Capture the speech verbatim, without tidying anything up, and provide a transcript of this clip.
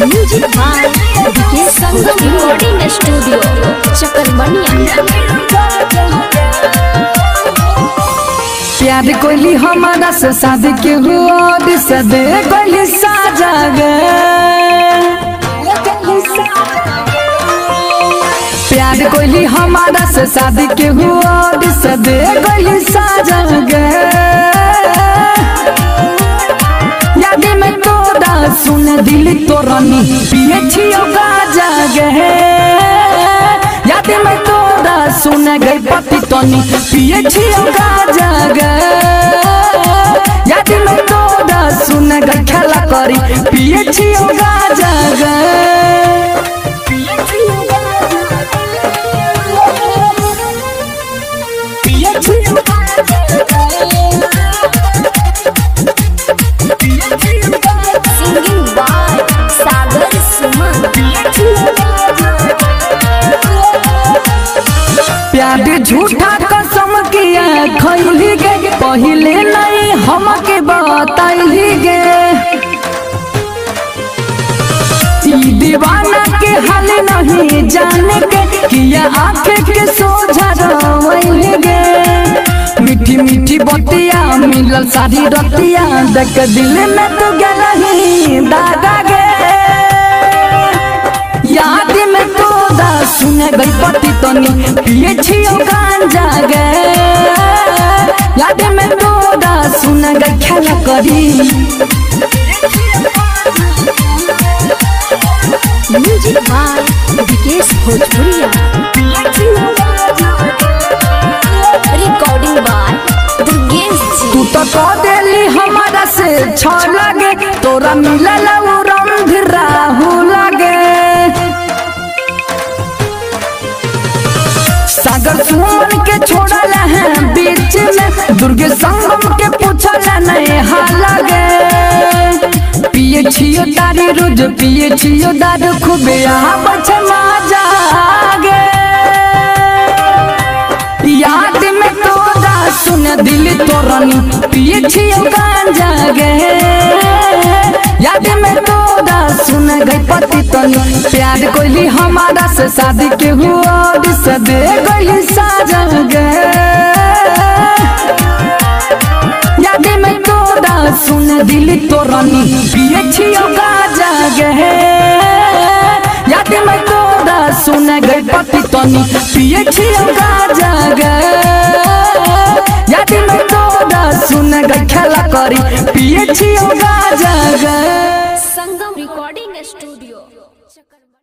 Music by Vikesh Sangam recording studio Chakarmaniya. प्यार कोली हमारा से शादी के हुआ सदे कोली साजा गे। प्यार कोली हमारा से शादी के हुआ सदे कोली साजा गे। याद में तोड़ा सुन दिल तोरनी पिए छियो गाजा गे। याद में तोड़ा सुन गई पति तनी पिए छियो गाजा गे। याद में तोड़ा सुन गई खेला करी पिए छियो गाजा गे। Singing by Sagar Suman. प्यार झूठा कसम किया खैली गे। पहले नहीं हमके बताइली गे। दीवाना के हाल नहीं जाने के किया आंखें के सोझा रवैली गे। मीठी मीठी बतिया मिलल सारी रतिया देख दिल में तो गलही दादा गे। याद में तोड़ा सुन गई पति तनी पिए छियो गांजा गे। याद में तोड़ा सुन गई खेला करी। म्यूजिक बाय विकेश भोजपुरिया। रिकॉर्डिंग बाय दुर्गेश जी। तू तो कह देली हमारा से छ लगे तोरा मिलल वो रंग राहु लगे। सागर सुमन के छोड़ल है बीच में दुर्गे संगम के पूछल नहीं हाल लगे। पिए छियो दारू रोज पिए छियो दारू खूबे आबछ मजा गे। याद में तोड़ा सुन दिल तोरनी पिए छियो गांजा गे। याद में तोड़ा सुन गई पति तनी प्यार कोली हमारा से शादी के हुआ सदे गई साजा गे। याद में तोड़ा सुन दिल तोरनी पिए छियो गांजा गे। याद में तोड़ा सुन गई पति तनी पिए छियो गांजा गे। याद में तोड़ा सुन गई खेला करी पिए छियो गांजा गे। Sangam recording studio.